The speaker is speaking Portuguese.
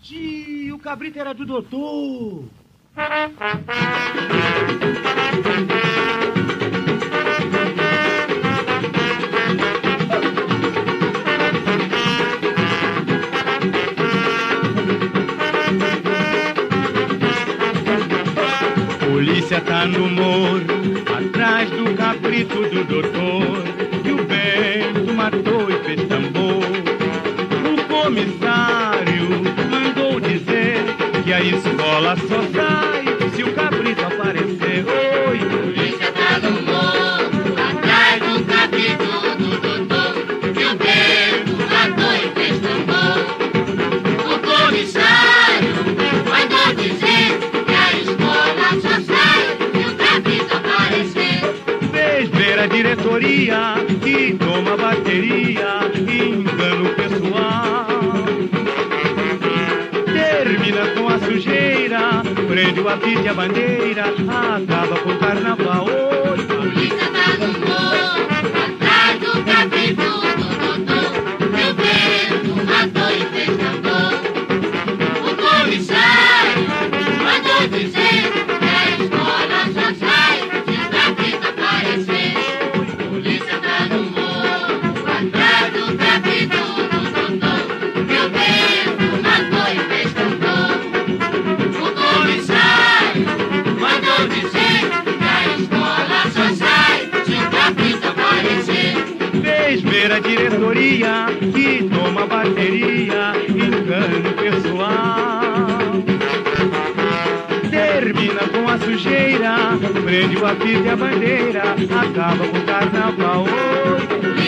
Tio, o cabrito era do doutor. Polícia tá no morro, atrás do cabrito do doutor, que o vento matou e fez tambor. O comissário mandou dizer que a escola só sai se o cabrito aparecer. Oi, polícia tá no morro, atrás do cabrito do doutor, que o vento matou e fez tambor. O comissário mandou dizer que a escola só sai se o cabrito aparecer. Fez ver a diretoria que toma bateria e engana o pessoal. Termina com a sujeira, prende o apito e a bandeira, acaba com o carnaval. Oi, polícia tá no morro, atrás do cabrito do doutor, que o vento matou e fez tambor. O comissário mandou dizer que a escola só sai se o cabrito aparecer. Polícia tá no morro, atrás do cabrito do doutor, que o vento matou e fez tambor. O comissário mandou dizer que a escola só sai se o cabrito aparecer. fez ver a diretoria que toma bateria, engana o pessoal. Termina com a sujeira, prende o apito e a bandeira, acaba com o carnaval. Oi,